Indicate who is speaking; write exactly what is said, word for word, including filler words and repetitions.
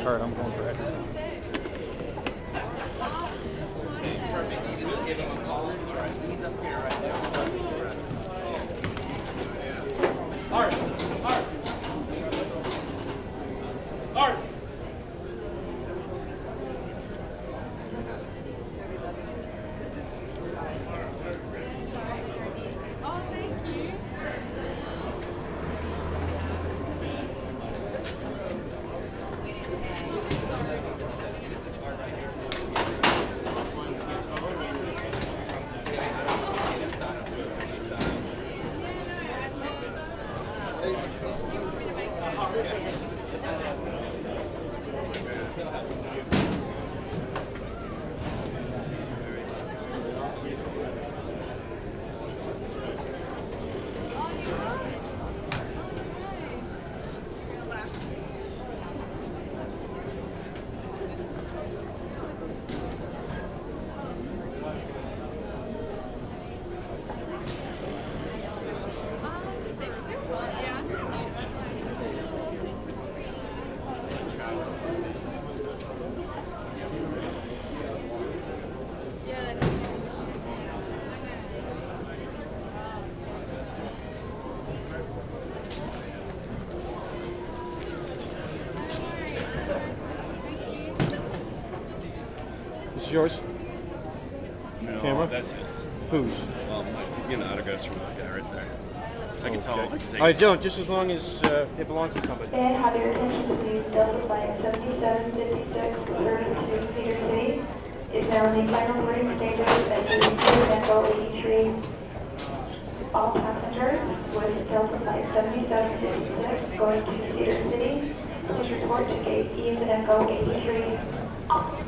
Speaker 1: card. I'm going for it.
Speaker 2: Art! Art! Art!
Speaker 1: This is yours?
Speaker 3: No,
Speaker 1: Camera?
Speaker 3: that's his.
Speaker 1: Whose?
Speaker 3: Well, he's getting autographs from that guy right there. I can tell. I can take
Speaker 1: I don't, just as long as uh, it belongs to somebody.
Speaker 4: And have your attention please, Delta Flight seventy-seven fifty-six, returning to Cedar City, is now in the final boarding stages at the Echo eighty-three. All passengers with Delta Flight seventy-seven fifty-six going to Cedar City, please report to gate E of Echo eighty-three.